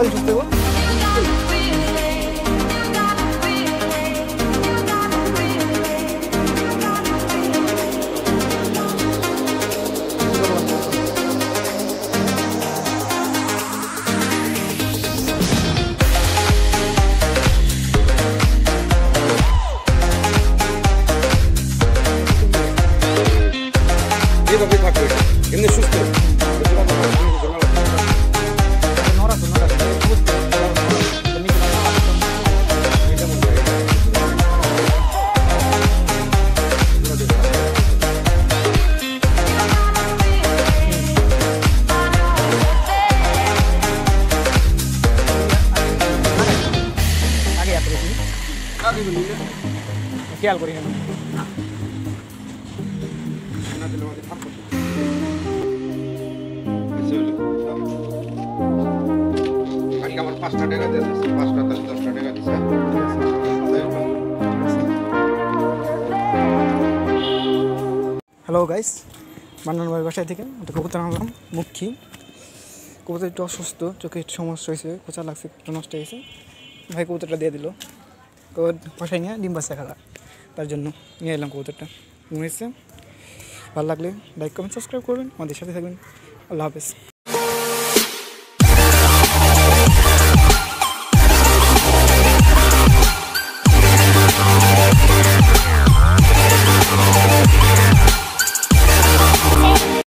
তাড়াতাড়ি সুস্থ হবো। যেভাবে থাকবে এমনি সুস্থ খেয়াল করি না আমার 5টা টাকা দিয়ে 5টা 10টা টাকা দিছে। হ্যালো গাইস, মান্নান ভাই বাসায় থেকে একটা কবুতর আনলাম, মুখি। কবুতর একটু অসুস্থ, চোখে একটু সমস্যা হয়েছে, কোচা লাগছে, একটু নষ্ট হয়েছে। ভাই কবুতরটা দিয়ে দিল, তো বাসায় নিয়ে ডিম বাচ্চা খেলা, তার জন্য নিয়ে এলাম কবুতরটা। ঘুমিয়েছে। ভালো লাগলে লাইক কমেন্ট সাবস্ক্রাইব করবেন, আমাদের সাথে থাকবেন। আল্লাহ হাফেজ।